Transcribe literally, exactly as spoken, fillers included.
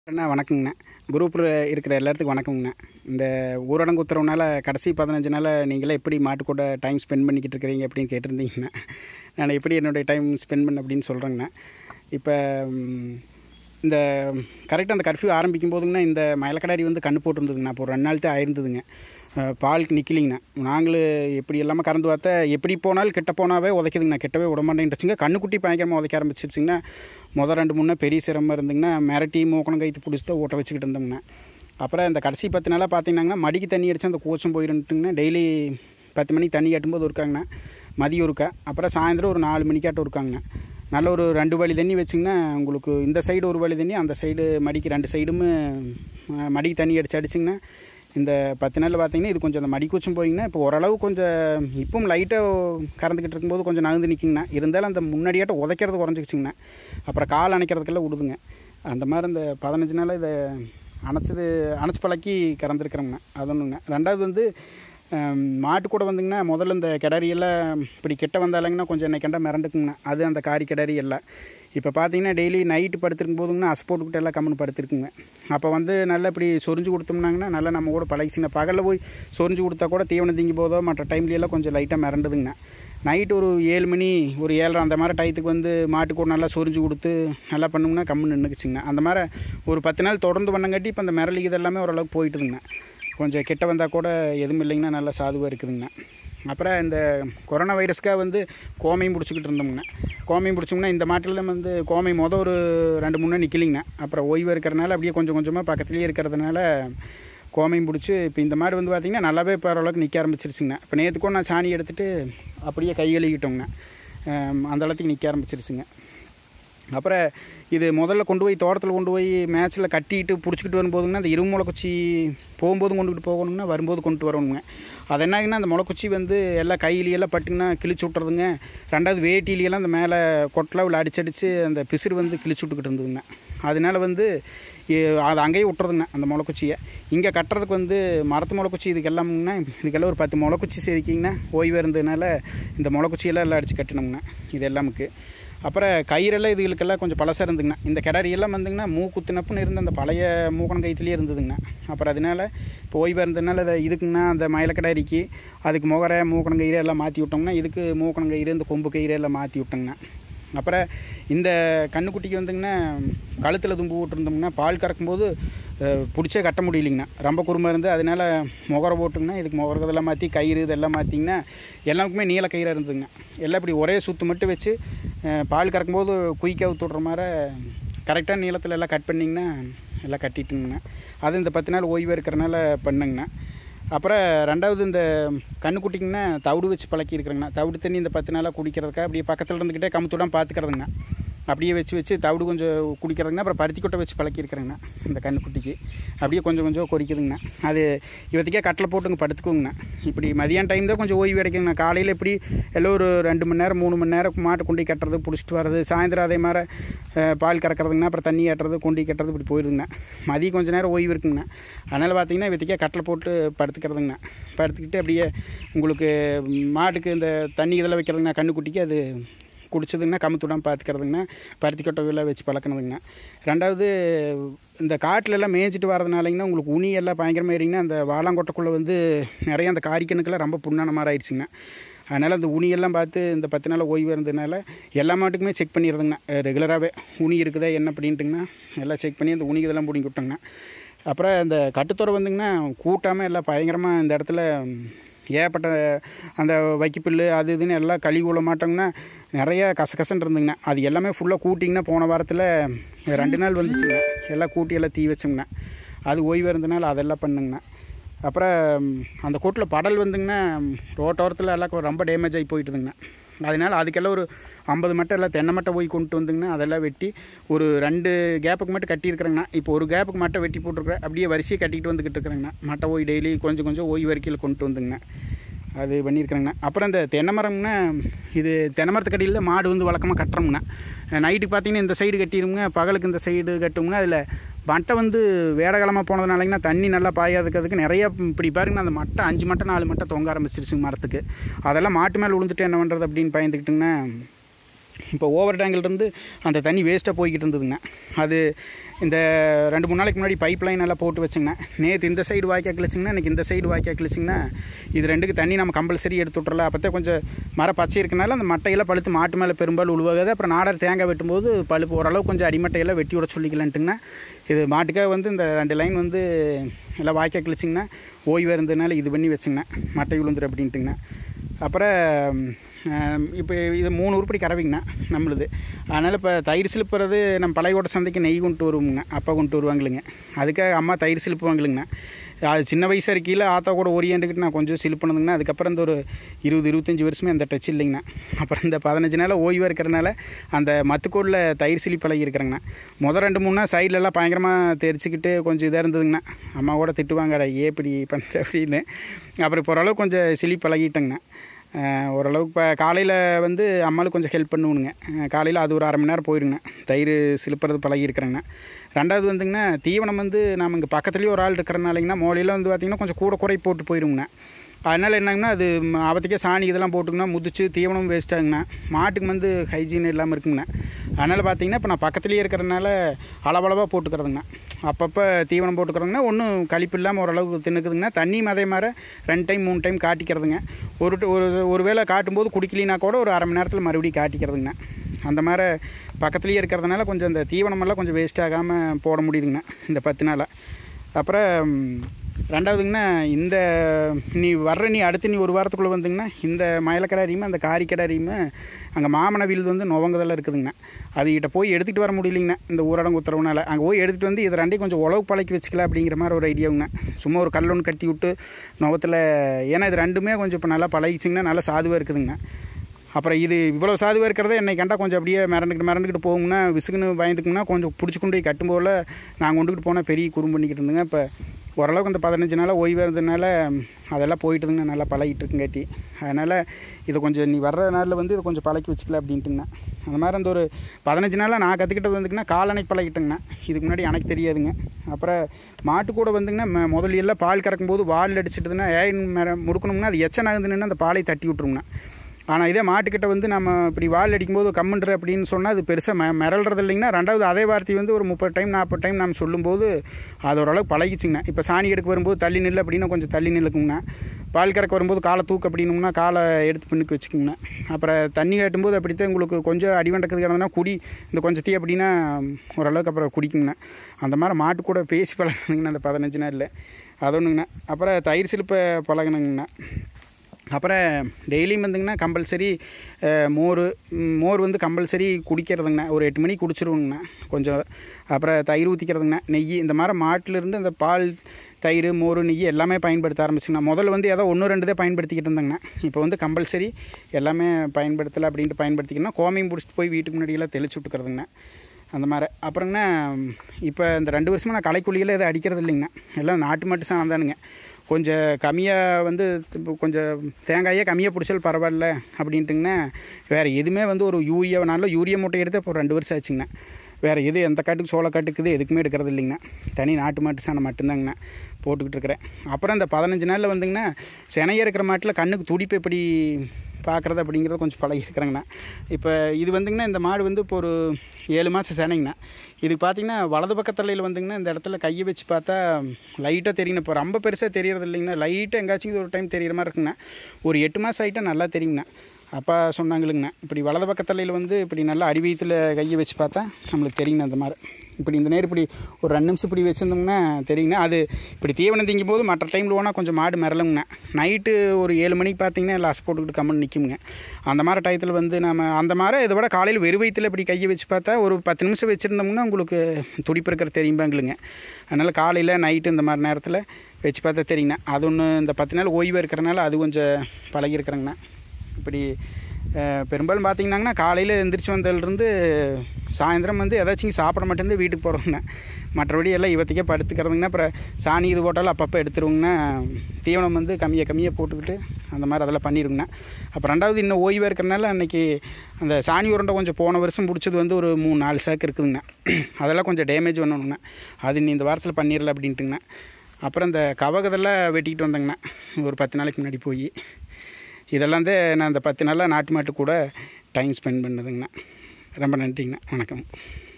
அண்ணா வணக்கங்கண்ணா. குரூப்பில் இருக்கிற எல்லாத்துக்கும் வணக்கங்கண்ணா. இந்த ஊரடங்கு உத்தரவுனால கடைசி பதினஞ்சு நாள் நீங்களே எப்படி மாட்டு கூட டைம் ஸ்பெண்ட் பண்ணிக்கிட்டு இருக்கிறீங்க அப்படின்னு கேட்டிருந்தீங்கண்ணா. நான் எப்படி என்னுடைய டைம் ஸ்பெண்ட் பண்ண அப்படின்னு சொல்கிறேங்கண்ணா. இப்போ இந்த கரெக்டாக அந்த கர்ஃப்யூ ஆரம்பிக்கும் போதுங்கண்ணா இந்த மயிலக்கடாரி வந்து கண்ணு போட்டுருந்ததுங்கண்ணா. இப்போ ஒரு ரெண்டு நாள் தான் ஆயிருந்ததுங்க. பாலுக்கு நிற்கலிங்கண்ணா. நாங்களும் எப்படி எல்லாமே கறந்து பார்த்தா எப்படி போனாலும் கிட்ட போனாவே உதைக்குதுங்கண்ணா. கிட்டவே விடமாட்டேன்ட்டுச்சுங்க. கண்ணுக்குட்டி பயங்கரமாக உதைக்க ஆரம்பிச்சிருச்சுங்கன்னா முதல் ரெண்டு மூணு பெரிய சிரமம் இருந்துங்கன்னா மிரட்டி மூக்கணம் கைத்து பிடிச்சி தான் ஊட்ட வச்சுக்கிட்டு இருந்தோங்கண்ணா. அப்புறம் இந்த கடைசி பத்து நாளாக பார்த்தீங்கன்னா மடிக்கு தண்ணி அடித்து அந்த கோச்சம் போயிருந்துட்டுங்கண்ணா. டெய்லி பத்து மணிக்கு தண்ணி கட்டும்போது இருக்காங்கண்ணா, மதியம் இருக்கா. அப்புறம் சாயந்தரம் ஒரு நாலு மணிக்காட்டும் இருக்காங்கண்ணா. நல்ல ஒரு ரெண்டு வழி தண்ணி வச்சிங்கன்னா உங்களுக்கு இந்த சைடு ஒரு வழி தண்ணி, அந்த சைடு மடிக்கு ரெண்டு சைடும் மடிக்கு தண்ணி அடித்து அடிச்சிங்கன்னா இந்த பத்து நாளில் பார்த்தீங்கன்னா இது கொஞ்சம் அந்த மடி கூச்சம் போயிங்கன்னா இப்போ ஓரளவு கொஞ்சம் இப்பவும் லைட்டாக கறந்துக்கிட்டு இருக்கும்போது கொஞ்சம் நகர்ந்து நிற்கிங்கண்ணா. இருந்தாலும் அந்த முன்னாடியாட்ட உதைக்கிறது குறைஞ்சிக்கிச்சிங்கண்ணா. அப்புறம் கால் அணைக்கிறதுக்கெல்லாம் விடுதுங்க. அந்த மாதிரி இந்த பதினஞ்சு நாள் இதை அணைச்சது அணைச்சி பழக்கி கறந்துருக்குறோங்கண்ணா. அது ஒன்றுங்க. ரெண்டாவது வந்து மாட்டு கூட வந்துங்கன்னா முதல்ல இந்த கிடாரியெல்லாம் இப்படி கிட்ட வந்தாலுங்கன்னா கொஞ்சம் என்னை கண்டா மிரண்டுக்குங்கண்ணா. அது அந்த காரி கிடாரி எல்லாம் இப்போ பார்த்தீங்கன்னா டெய்லி நைட்டு படுத்துருக்கும் போதுங்கன்னா அஸ்போட்டுக்கிட்ட எல்லாம் கம்முன்னு படுத்துருக்குங்க. அப்போ வந்து நல்லா இப்படி சொரிஞ்சு கொடுத்தோம்னாங்கன்னா நல்லா நம்ம கூட பழகிச்சிங்க. பகலில் போய் சொரிஞ்சு கொடுத்தா கூட தீவனம் திங்கி போதோ மற்ற டைம்லையெல்லாம் கொஞ்சம் லைட்டாக மிரண்டுதுங்கண்ணா. நைட்டு ஒரு ஏழு மணி ஒரு ஏழரை அந்த மாதிரி டயத்துக்கு வந்து மாட்டு கூட நல்லா சொரிஞ்சு கொடுத்து நல்லா பண்ணுங்கன்னா கம்முன்னு நின்றுக்குச்சிங்கண்ணா. அந்த மாதிரி ஒரு பத்து நாள் தொடர்ந்து பண்ணங்காட்டி இப்போ அந்த மிரளி இதெல்லாமே ஓரளவுக்கு போயிட்டுதுங்கண்ணா. கொஞ்சம் கிட்ட வந்தால் கூட எதுவும் இல்லைங்கன்னா நல்லா சாதுவாக இருக்குதுங்கண்ணா. அப்புறம் இந்த கொரோனா வைரஸ்க்காக வந்து கோமையும் பிடிச்சிக்கிட்டு இருந்தோம்ங்கண்ணா. கோமையும் பிடிச்சோம்னா இந்த மாட்டில் வந்து கோமை மொதல் ஒரு ரெண்டு மூணு நாள் நிற்கலிங்கண்ணா. அப்புறம் ஓய்வு இருக்கிறனால அப்படியே கொஞ்சம் கொஞ்சமாக பக்கத்துலேயே இருக்கிறதுனால கோமையும் பிடிச்சி இப்போ இந்த மாடு வந்து பார்த்திங்கன்னா நல்லாவே இப்போ ஓரளவுக்கு நிற்க ஆரம்பிச்சிருச்சுங்கண்ணா. இப்போ நேற்றுக்கும் நான் சாணி எடுத்துகிட்டு அப்படியே கை கழுவிக்கிட்டோங்கண்ணா. அந்த அளவுக்கு நிற்க ஆரம்பிச்சிருச்சுங்க. அப்புறம் இது முதல்ல கொண்டு போய் தோட்டத்தில் கொண்டு போய் மேட்ச்சில் கட்டிட்டு பிடிச்சிக்கிட்டு வரும்போதுங்கன்னா அந்த இரு முளைக்குச்சி போகும்போதும் கொண்டுக்கிட்டு போகணுங்கன்னா வரும்போது கொண்டு வரணுங்க. அது என்னாங்கன்னா அந்த முளைக்குச்சி வந்து எல்லாம் கையிலையெல்லாம் பட்டுங்கன்னா கிழிச்சு விட்டுறதுங்க. ரெண்டாவது வேட்டியிலையெல்லாம் அந்த மேலே கொட்டலாவில் அடிச்சடிச்சு அந்த பிசிறு வந்து கிழிச்சு விட்டுக்கிட்டு இருந்ததுங்க. அதனால வந்து அது அங்கேயே விட்டுறதுங்க அந்த முளைக்குச்சியை. இங்கே கட்டுறதுக்கு வந்து மரத்து முளைக்குச்சி இதுக்கெல்லாம்னா இதுக்கெல்லாம் ஒரு பத்து முளைக்குச்சி செதுக்கிங்கன்னா ஓய்வு இருந்ததுனால இந்த முளைக்குச்சியெல்லாம் எல்லாம் அடித்து கட்டணுங்கண்ணா இது எல்லாமுக்கு. அப்புறம் கயிறெல்லாம் இதுகளுக்கெல்லாம் கொஞ்சம் பழசாக இருந்துங்கண்ணா. இந்த கிடாரியெல்லாம் வந்துங்கன்னா மூக்குத்தினப்புன்னு இருந்த அந்த பழைய மூக்கணம் கைத்துலேயே இருந்ததுங்கண்ணா. அப்புறம் அதனால இப்போ ஓய்வாக இருந்ததுனால அதை இதுக்குங்கண்ணா அந்த மயிலக்கடாரிக்கு அதுக்கு முகரை மூக்கணம் கயிறு எல்லாம் மாற்றி விட்டோம்னா இதுக்கு மூக்கணம் கயிறு இந்த கொம்பு கயிறு எல்லாம் மாற்றி விட்டோங்கண்ணா. அப்புறம் இந்த கண்ணுக்குட்டிக்கு வந்துங்கன்னா கழுத்தில் தும்பு விட்டுருந்தோம்னா பால் கறக்கும்போது பிடிச்சே கட்ட முடியலைங்கண்ணா. ரொம்ப குறுமாக இருந்து அதனால முகரை போட்டுங்கன்னா இதுக்கு முகரை இதெல்லாம் மாற்றி கயிறு இதெல்லாம் மாற்றிங்கன்னா எல்லாருக்குமே நீல கயிறாக இருந்ததுங்க. எல்லாம் இப்படி ஒரே சுற்று மட்டும் வச்சு பால் கறக்கும்போது குயிக்காக விட்டுடுற மாதிரி கரெக்டான நீளத்தில் எல்லாம் கட் பண்ணிங்கன்னா எல்லாம் கட்டிட்டுங்கண்ணா. அது இந்த பத்து நாள் ஓய்வாக இருக்கிறனால பண்ணுங்கண்ணா. அப்புறம் ரெண்டாவது இந்த கண்ணுக்குட்டிங்கன்னா தவிடு வச்சு பழக்கியிருக்கிறேங்கண்ணா. தவிடு தண்ணி இந்த பத்து நாளாக குடிக்கிறதுக்காக அப்படியே பக்கத்தில் இருந்துக்கிட்டே கமுத்துடாமல் பார்த்துக்கிறதுங்கண்ணா. அப்படியே வச்சு வச்சு தவிடு கொஞ்சம் குடிக்கிறதுங்கண்ணா. அப்புறம் பருத்தி கொட்டை வச்சு பழக்கியிருக்கிறேங்கண்ணா இந்த கண்ணுக்குட்டிக்கு. அப்படியே கொஞ்சம் கொஞ்சம் கொறிக்குதுங்கண்ணா. அது இவத்துக்கே கட்டில் போட்டுங்க படுத்துக்குங்கண்ணா. இப்படி மதியான டைம் தான் கொஞ்சம் ஓய்வு கிடைக்குங்கண்ணா. காலையில் இப்படி எல்லாம் ஒரு ரெண்டு மணி நேரம் மூணு மணி நேரம் மாட்டை கொண்டு கட்டுறது பிடிச்சிட்டு வர்றது, சாயந்தரம் அதே மாதிரி பால் கறக்கிறதுங்கண்ணா. அப்புறம் தண்ணி கட்டுறது கொண்டு கட்டுறது இப்படி போயிடுதுங்கண்ணா. மதியம் கொஞ்சம் நேரம் ஓய்வு இருக்குங்கண்ணா. அதனால் பார்த்திங்கன்னா இவத்துக்கே கட்டில் போட்டு படுத்துக்கிறதுங்கண்ணா. படுத்துக்கிட்டு அப்படியே உங்களுக்கு மாட்டுக்கு இந்த தண்ணி இதெல்லாம் வைக்கிறதுங்கண்ணா. கண்ணுக்குட்டிக்கு அது குடிச்சதுங்கன்னா கமுத்து விடாமல் பார்த்துக்கிறதுங்கண்ணா. பருத்தி கொட்டையெல்லாம் வச்சு பழக்கணுதுங்கண்ணா. ரெண்டாவது இந்த காட்டிலெல்லாம் மேய்ச்சிட்டு வரதுனாலங்கன்னா உங்களுக்கு உனியெல்லாம் பயங்கரமாக ஏறிங்கன்னா அந்த வாழாங்கொட்டைக்குள்ளே வந்து நிறைய அந்த காரிக்கணுக்கெல்லாம் ரொம்ப புண்ணான மாதிரி ஆயிடுச்சுங்கண்ணா. அதனால் அந்த உனியெல்லாம் பார்த்து இந்த பத்து நாள் ஓய்வு இருந்ததுனால எல்லா மாட்டுக்குமே செக் பண்ணிடுறதுங்கண்ணா. ரெகுலராகவே உனி இருக்குதா என்ன அப்படின்ட்டுங்கண்ணா எல்லாம் செக் பண்ணி அந்த உனி இதெல்லாம் பிடிங்கி விட்டோங்கண்ணா. அப்புறம் இந்த கட்டுத்தொரை வந்துங்கன்னா கூட்டாமல் எல்லாம் பயங்கரமாக இந்த இடத்துல ஏகப்பட்ட அந்த வைக்கப்புல் அது இதுன்னு எல்லாம் கழுவி விட மாட்டோங்கன்னா நிறையா கசகசன்னு இருந்துங்கண்ணா. அது எல்லாமே ஃபுல்லாக கூட்டிங்கன்னா போன வாரத்தில் ரெண்டு நாள் வந்துச்சுங்க. எல்லாம் கூட்டி எல்லாம் தீ வச்சோங்கண்ணா. அது ஓய்வு இருந்ததுனால அதெல்லாம் பண்ணுங்கண்ணா. அப்புறம் அந்த கூட்டில் படல் வந்துங்கன்னா ரோட்டோரத்தில் எல்லாம் ரொம்ப டேமேஜ் ஆகி போயிட்டுதுங்கண்ணா. அதனால் அதுக்கெல்லாம் ஒரு ஐம்பது மட்டை எல்லாம் தென்னை மட்டை போய் கொண்டு வந்துங்கன்னா அதெல்லாம் வெட்டி ஒரு ரெண்டு கேப்புக்கு மட்டும் கட்டியிருக்கிறேங்கண்ணா. இப்போ ஒரு கேப்புக்கு மட்டை வெட்டி போட்டிருக்கிறேன். அப்படியே வரிசையை கட்டிகிட்டு வந்துக்கிட்டு இருக்கிறேங்கண்ணா. மட்டை போய் டெய்லி கொஞ்சம் கொஞ்சம் ஓய்வு வரைக்கும் கொண்டு வந்துங்கண்ணா. அது பண்ணியிருக்கிறேங்கண்ணா. அப்புறம் இந்த தென்னை மரம்னா இது தென்னை மரத்துக்கடியில் தான் மாடு வந்து வழக்கமாக கட்டுறோம்ண்ணா. நைட்டுக்கு பார்த்தீங்கன்னா இந்த சைடு கட்டிடுங்க, பகலுக்கு இந்த சைடு கட்டுங்க. அதில் மட்டை வந்து வேடகாலமாக போனதுனாலங்கன்னா தண்ணி நல்லா பாயாதுக்கிறதுக்கு நிறையா இப்படி பாருங்கன்னா அந்த மட்டை அஞ்சு மட்டை நாலு மட்டை தொங்க ஆரம்பிச்சிருச்சுங்க மரத்துக்கு. அதெல்லாம் மாட்டு மேலே விழுந்துட்டு என்ன பண்ணுறது அப்படின்னு பயந்துக்கிட்டுங்கன்னா இப்போ ஓவர் டேங்கிலிருந்து அந்த தண்ணி வேஸ்ட்டாக போய்கிட்டு இருந்ததுங்க. அது இந்த ரெண்டு மூணு நாளைக்கு முன்னாடி பைப் லைன் எல்லாம் போட்டு வச்சுங்கண்ணா. நேற்று இந்த சைடு வாய்க்கா கிழிச்சிங்கன்னா இன்றைக்கி இந்த சைடு வாய்க்கா கிழிச்சிங்கன்னா இது ரெண்டுக்கு தண்ணி நம்ம கம்பல்சரி எடுத்து விட்றலாம். அப்போ தான் கொஞ்சம் மரம் பச்சை இருக்கனால அந்த மட்டையெல்லாம் பழுத்து மாட்டு மேலே பெரும்பாலும் உழுவாகாது. அப்புறம் நாடர் தேங்காய் வெட்டும்போது பழுப்பு ஓரளவு கொஞ்சம் அடிமட்டையெல்லாம் வெட்டி விட சொல்லிக்கலான்ட்டுங்கண்ணா. இது மாட்டுக்காக வந்து இந்த ரெண்டு லைன் வந்து எல்லாம் வாய்க்கா கிழிச்சிங்கன்னா ஓய்வாக இருந்ததுனால இது பண்ணி வச்சுங்கண்ணா, மட்டை விழுந்துரு அப்படின்ட்டுங்கண்ணா. அப்புறம் இப்போ இது மூணு உருப்படி கறவைங்கண்ணா நம்மளுது. அதனால் இப்போ தயிர் சிலுப்புறது நம்ம பழையோட சந்தைக்கு நெய் கொண்டு வருவோங்கண்ணா, அப்பா கொண்டு வருவாங்களுங்க. அதுக்காக அம்மா தயிர் சிலுப்புவாங்களுங்கண்ணா. அது சின்ன வயசாக இருக்கையில் ஆத்தா கூட ஓரியாண்டுக்கிட்டு நான் கொஞ்சம் சிலுப்புனதுங்கண்ணா. அதுக்கப்புறம் இந்த ஒரு இருபது இருபத்தஞ்சி வருஷமே அந்த டச் இல்லைங்கண்ணா. அப்புறம் இந்த பதினஞ்சு நாள் ஓய்வாக இருக்கிறனால அந்த மத்துக்கோடில் தயிர் சிலி பழகி இருக்கிறேங்கண்ணா. முதல் ரெண்டு மூணு நாள் சைட்லலாம் பயங்கரமாக தெரிச்சுக்கிட்டு கொஞ்சம் இதாக இருந்ததுங்கண்ணா. அம்மா கூட திட்டுவாங்கடா ஏ இப்படி பண்ணுற அப்படின்னு. அப்புறம் இப்போ ஓரளவு கொஞ்சம் சிலி பழகிட்டேங்கண்ணா. ஓரளவுக்கு இப்போ காலையில் வந்து அம்மாவுக்கு கொஞ்சம் ஹெல்ப் பண்ணுவணுங்க. காலையில் அது ஒரு அரை மணி நேரம் போயிருங்கண்ணா, தயிர் சிலுப்புறது பழகிருக்கிறேங்கண்ணா. ரெண்டாவது வந்துங்கண்ணா, தீவனம் வந்து நம்ம இங்கே பக்கத்துலேயே ஒரு ஆள் இருக்கிறனாலிங்கன்னா மோலையில் வந்து பார்த்திங்கன்னா கொஞ்சம் கூட குறை போட்டு போயிருங்கண்ணா. அதனால் என்னங்கன்னா அது அவத்துக்கே சாணி இதெல்லாம் போட்டுங்கன்னா முதிச்சு தீவனம் வேஸ்ட் ஆகுங்கண்ணா. மாட்டுக்கு வந்து ஹைஜீன் இல்லாமல் இருக்குங்கண்ணா. அதனால் பார்த்திங்கன்னா இப்போ நான் பக்கத்துலேயே இருக்கிறதுனால அளவளவாக போட்டுக்கிறதுங்கண்ணா. அப்பப்போ தீவனம் போட்டுக்கிறதுங்கன்னா ஒன்றும் கழிப்பு இல்லாமல் ஓரளவுக்கு தின்னுக்குதுங்கண்ணா. தண்ணியும் அதே மாதிரி ரெண்டு டைம் மூணு டைம் காட்டிக்கிறதுங்க. ஒரு ஒரு ஒரு வேளை காட்டும்போது குடிக்கலினா கூட ஒரு அரை மணி நேரத்தில் மறுபடியும் காட்டிக்கிறதுங்கண்ணா. அந்த மாதிரி பக்கத்துலேயே இருக்கிறதுனால கொஞ்சம் இந்த தீவனமெல்லாம் கொஞ்சம் வேஸ்ட் ஆகாமல் போட முடியுதுங்கண்ணா இந்த பத்து நாளாக. அப்புறம் ரெண்டாவதுங்கண்ணா, இந்த நீ வர்ற நீ அடுத்து நீ ஒரு வாரத்துக்குள்ளே வந்துங்கண்ணா இந்த மயிலக்கடாரியுமே அந்த காரிக்கடாரியுமே அங்கே மாமன வீல் வந்து நுவங்கதெல்லாம் இருக்குதுங்கண்ணா. அதுக்கிட்ட போய் எடுத்துகிட்டு வர முடியலைங்கண்ணா இந்த ஊரடங்கு உத்தரவுனால. அங்கே போய் எடுத்துகிட்டு வந்து இது ரெண்டையும் கொஞ்சம் உழவு பழக்கி வச்சுக்கலாம் அப்படிங்கிற மாதிரி ஒரு ஐடியாவுங்கண்ணா. சும்மா ஒரு கல் ஒன்று கட்டி விட்டு நுவத்தில், ஏன்னா இது ரெண்டுமே கொஞ்சம் இப்போ நல்லா பழகிச்சிங்கன்னா நல்லா சாதுவாக இருக்குதுங்கண்ணா. அப்புறம் இது இவ்வளோ சாதுவாக இருக்கிறத என்னை கண்டா கொஞ்சம் அப்படியே மிரண்டுக்கிட்டு மிரண்டுக்கிட்டு போகுங்கன்னா விசுக்குன்னு பயந்துக்குன்னா கொஞ்சம் பிடிச்சி கொண்டு போய் கட்டும்போல நாங்கள் கொண்டுக்கிட்டு போனால் பெரிய குறும் பண்ணிக்கிட்டு இருந்துங்க. இப்போ ஓரளவுக்கு அந்த பதினஞ்சு நாளாக ஓய்வாக இருந்ததுனால அதெல்லாம் போயிட்டுதுங்க, நல்லா பழகிட்டு இருக்குங்காட்டி. அதனால் இதை கொஞ்சம் நீ வர்ற நாளில் வந்து இதை கொஞ்சம் பழக்கி வச்சுக்கலாம் அப்படின்ட்டுங்கண்ணா. அந்த மாதிரி அந்த ஒரு பதினஞ்சு நாளில் நான் கற்றுக்கிட்டது வந்துங்கன்னா காலணைக்கு பழகிட்டேங்கண்ணா. இதுக்கு முன்னாடி எனக்கு தெரியாதுங்க. அப்புறம் மாட்டு கூட வந்துங்கன்னா முதல்ல எல்லாம் பால் கறக்கும்போது வால் அடிச்சிட்டுதுன்னா ஏன் முறுக்கணும்னா அது எச்ச நகர்ந்துன்னு அந்த பாலை தட்டி விட்ருங்கண்ணா. ஆனால் இதே மாட்டுக்கிட்ட வந்து நம்ம இப்படி வால் அடிக்கும்போது கம்முன்ற அப்படின்னு சொன்னால் அது பெருசாக ம மிரள்றது இல்லைங்கன்னா. ரெண்டாவது அதே வார்த்தை வந்து ஒரு முப்பது டைம் நாற்பது டைம் நம்ம சொல்லும்போது அது ஓரளவுக்கு பழகிச்சிங்கண்ணா. இப்போ சாணி எடுக்க வரும்போது தள்ளி நில் அப்படின்னா கொஞ்சம் தள்ளி நில்லுக்குங்கண்ணா. பால் கறக்க வரும்போது காலை தூக்கு அப்படின்னோம்னா காலை எடுத்து பின்னுக்கு வச்சுக்கோங்கண்ணா. அப்புறம் தண்ணி காட்டும்போது அப்படித்தான் உங்களுக்கு கொஞ்சம் அடிவண்டக்கிறதுக்கு கிடந்ததுன்னா குடி இந்த கொஞ்சம் தீ அப்படின்னா ஓரளவுக்கு அப்புறம் குடிக்குங்கண்ணா. அந்த மாதிரி மாட்டு கூட பேசி பழகணுங்கண்ணா அந்த பதினஞ்சு நாளில். அது ஒன்றுங்கண்ணா. அப்புறம் தயிர் சிலுப்பை பழகணுங்கண்ணா. அப்புறம் டெய்லியும் வந்துங்கண்ணா கம்பல்சரி மோர் மோர் வந்து கம்பல்சரி குடிக்கிறதுங்கண்ணா. ஒரு எட்டு மணிக்கு குடிச்சிருவோங்கண்ணா கொஞ்சம். அப்புறம் தயிர் ஊற்றிக்கிறதுங்கண்ணா. நெய் இந்த மாதிரி மாட்டிலேருந்து அந்த பால் தயிர் மோர் நெய் எல்லாமே பயன்படுத்த ஆரம்பிச்சுங்கண்ணா. முதல்ல வந்து ஏதோ ஒன்று ரெண்டு தான் பயன்படுத்திக்கிட்டு இருந்தாங்கண்ணா. இப்போ வந்து கம்பல்சரி எல்லாமே பயன்படுத்தலை அப்படின்ட்டு பயன்படுத்திக்கணும்னா கோமையும் பிடிச்சிட்டு போய் வீட்டுக்கு முன்னாடியெல்லாம் தெளிச்சு விட்டுக்கிறதுங்கண்ணா. அந்த மாதிரி அப்புறங்கண்ணா இப்போ இந்த ரெண்டு வருஷமாக நான் களைக்குழியில் எதுவும் அடிக்கிறது இல்லைங்கண்ணா. எல்லாம் நாட்டு மாட்டு சாணம் தானுங்க. கொஞ்சம் கம்மியாக வந்து கொஞ்சம் தேங்காயே கம்மியாக பிடிச்சாலும் பரவாயில்ல அப்படின்ட்டுங்கண்ணா. வேறு எதுவுமே வந்து ஒரு யூரியா நல்ல யூரியா மூட்டை எடுத்து இப்போ ரெண்டு வருஷம் ஆச்சுங்கண்ணா. வேறு எது எந்த காட்டுக்கு சோள காட்டுக்குது எதுக்குமே எடுக்கிறது இல்லைங்கண்ணா. தனி நாட்டு மாட்டு சாணம் மட்டும்தாங்கண்ணா போட்டுக்கிட்டு இருக்கிறேன். அப்புறம் இந்த பதினஞ்சு நாளில் வந்துங்கண்ணா சினையாக இருக்கிற மாட்டில் கண்ணுக்கு துடிப்பு எப்படி பார்க்குறது அப்படிங்கிறத கொஞ்சம் பழகிருக்கிறேங்கண்ணா. இப்போ இது வந்துங்கண்ணா இந்த மாடு வந்து இப்போ ஒரு ஏழு மாதம் சேனைங்கண்ணா. இதுக்கு பார்த்திங்கன்னா வலது பக்கத்தலையில் வந்துங்கண்ணா இந்த இடத்துல கையை வச்சு பார்த்தா லைட்டாக தெரியுங்கண்ணா. இப்போ ரொம்ப பெருசாக தெரியறது இல்லைங்கண்ணா. லைட்டாக எங்காச்சும் ஒரு டைம் தெரிகிற மாதிரி இருக்குங்கண்ணா. ஒரு எட்டு மாதம் ஆகிட்டா நல்லா தெரியுங்கண்ணா. அப்பா சொன்னாங்களுங்கண்ணா இப்படி வலது பக்கத்தலையில் வந்து இப்படி நல்லா அடிவயத்தில் கையை வச்சு பார்த்தா நம்மளுக்கு தெரியுங்கண்ணா. அந்த மாதிரி இப்படி இந்த நேரம் இப்படி ஒரு ரெண்டு நிமிஷம் இப்படி வச்சுருந்தோம்னா தெரியுங்கண்ணா. அது இப்படி தீவனம் திங்கும் போது மற்ற டைமில் போனால் கொஞ்சம் மாடு மிரளுங்கண்ணா. நைட்டு ஒரு ஏழு மணிக்கு பார்த்தீங்கன்னா லாஸ் போட்டுக்கிட்டு கம்மன் நிற்குங்க. அந்த மாதிரி டயத்தில் வந்து நம்ம அந்த மாதிரி இதை விட காலையில் வெறு வயிற்றில் இப்படி கையை வச்சு பார்த்தா ஒரு பத்து நிமிஷம் வச்சுருந்தோம்னா உங்களுக்கு துடிப்பு இருக்கிற தெரியும்பாங்களுங்க. அதனால் காலையில் நைட்டு இந்த மாதிரி நேரத்தில் வச்சு பார்த்தா தெரியுங்கண்ணா. அது ஒன்று இந்த பத்து நாள் ஓய்வாக இருக்கிறனால அது கொஞ்சம் பழகிருக்கிறேங்கண்ணா. இப்படி பெரும்பாலும் பார்த்திங்கன்னாங்கண்ணா காலையில் எந்திரிச்சு வந்ததுலேருந்து சாயந்தரம் வந்து ஏதாச்சும் சாப்பிட மாட்டேருந்து வீட்டுக்கு போகிறோங்கண்ணா. மற்றபடி எல்லாம் இவத்துக்கே படுத்துக்கிறதுங்கண்ணா. அப்புறம் சாணி இது போட்டாலும் அப்பப்போ எடுத்துருவோங்கண்ணா. தீவனம் வந்து கம்மியாக கம்மியாக போட்டுக்கிட்டு அந்த மாதிரி அதெல்லாம் பண்ணிடுங்கண்ணா. அப்புறம் ரெண்டாவது இன்னும் ஓய்வாக இருக்கிறனால அன்றைக்கி அந்த சாணி உருண்டை கொஞ்சம் போன வருஷம் பிடிச்சது வந்து ஒரு மூணு நாலு சாக்கு இருக்குதுங்கண்ணா. அதெல்லாம் கொஞ்சம் டேமேஜ் பண்ணணுங்கண்ணா. அது நீ இந்த வாரத்தில் பண்ணிடல அப்படின்ட்டுங்கண்ணா. அப்புறம் இந்த கவகதெல்லாம் வெட்டிக்கிட்டு வந்தேங்கண்ணா ஒரு பத்து நாளைக்கு முன்னாடி போய். இதெல்லாம் தான் நான் அந்த பத்து நாளாக நாட்டு மாட்டு கூட டைம் ஸ்பெண்ட் பண்ணுதுங்கண்ணா. ரொம்ப நன்றிங்கண்ணா. வணக்கம்.